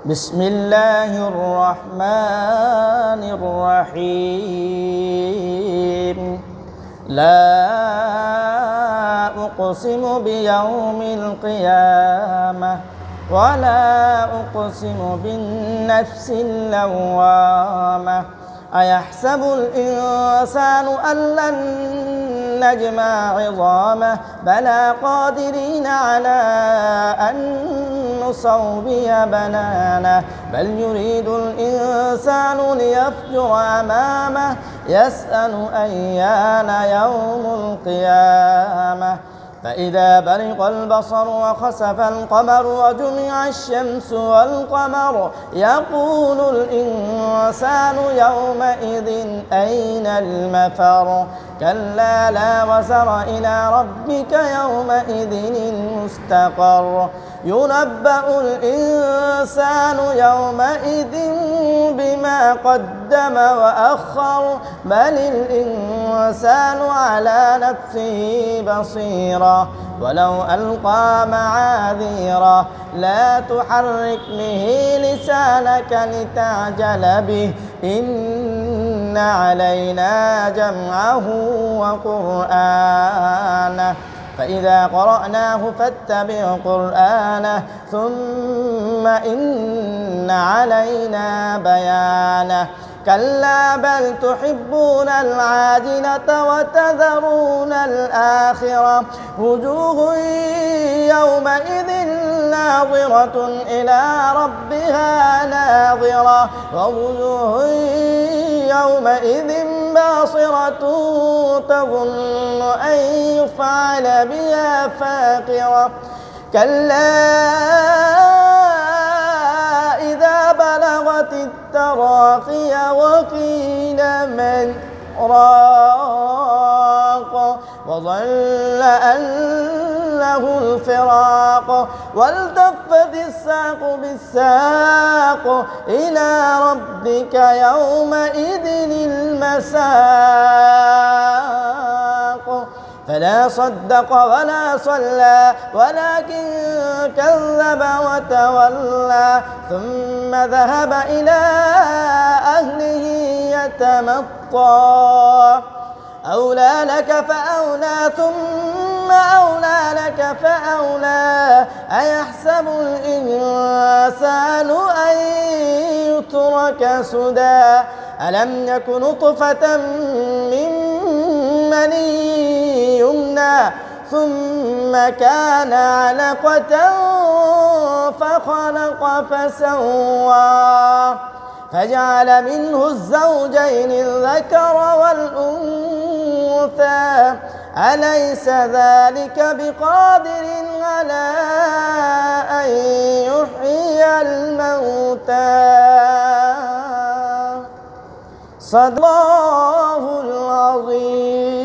بسم الله الرحمن الرحيم لا أقسم بيوم القيامة ولا أقسم بالنفس اللوامة أيحسب الإنسان أن لن نجمع عظامه بلى قادرين على أن نسوي بنانه بل يريد الإنسان ليفجر أمامه يسأل أيان يوم القيامة فإذا برق البصر وخسف القمر وجمع الشمس والقمر يقول الإنسان يومئذ أين المفر كلا لا وزر إلى ربك يومئذ المستقر ينبأ الإنسان يومئذ بما قدم وأخر بل الإنسان على نفسه بصيرة ولو ألقى معاذيره لا تحرك به لسانك لتعجل به إن علينا جمعه وقرآنه فإذا قرأناه فاتبع قرآنه ثم إن علينا بيانه كلا بل تحبون العاجلة وتذرون الآخرة وجوه يومئذ ناظرة إلى ربها ناظرة ووجوه يومئذ باصرة تظن أن يفعل بها فاقرة كلا إذا بلغت التراقي وقيل من راق وظن أنه الفراق والتفت الساق بالساق إلى ربك يومئذ المساق فلا صدق ولا صلى ولكن كذب وتولى ثم ذهب إلى أهله يتمطى أولى لك فأولى ثم أولى لك فأولى أيحسب الإنسان أن يترك سدى ألم يك نطفة من مني يمنى ثم كان علقة فخلق فسوى فجعل منه الزوجين الذكر والأنثى أليس ذلك بقادر على أن يحيي الموتى صدق الله العظيم.